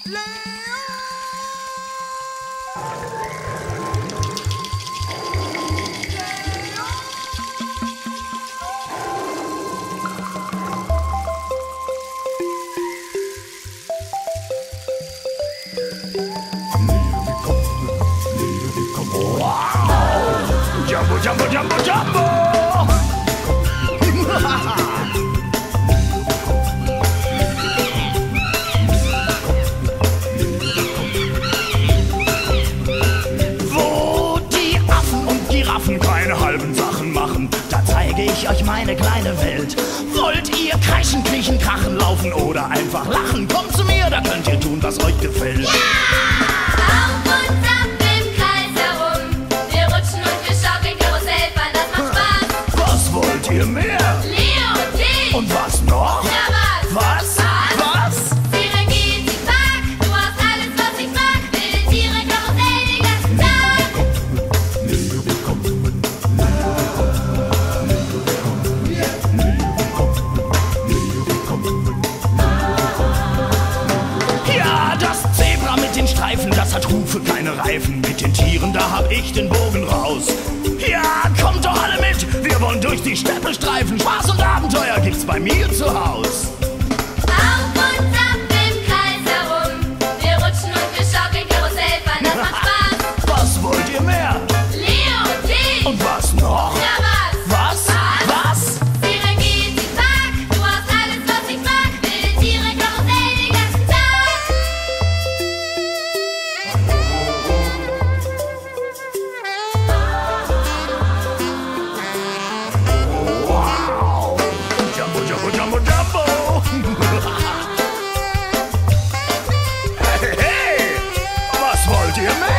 Jumbo, Jumbo, Jumbo, Jumbo! Wo die Affen und Giraffen keine halben Sachen machen, da zeige ich euch meine kleine Welt. Wollt ihr kreischen, kriechen, krachen, laufen oder einfach lachen? Kommt zu mir, da könnt ihr tun, was euch gefällt. Ja! Auf und ab im Kreis herum. Wir rutschen und wir schaukeln Karussell fahren, das macht Spaß. Was wollt ihr mehr? Leo und T. Und was noch? Ja, was? Was? Was? Serengeti Park, du hast alles, was ich mag. Wilde Tiere, Karussell den ganzen Tag. Ja, das Zebra mit den Streifen, das hat Hufe, keine Reifen. Mit den Tieren, da hab ich den Bogen raus. Ja, kommt doch alle mit, wir wollen durch die Steppe streifen. Spaß und Abenteuer gibt's bei mir zu Haus. Auf und ab im Kreis herum. Wir rutschen und wir schaukeln Karussell fahren, das macht Spaß. Was wollt ihr mehr? Leo und T. Und was noch? Ja, was? Was? Was? Serengeti Park, du hast alles, was ich mag. Wilde Tiere, Karussell den ganzen Tag. Wow! Jumbo, Jumbo, Jumbo, Jumbo! Hey, hey! Was wollt ihr mehr?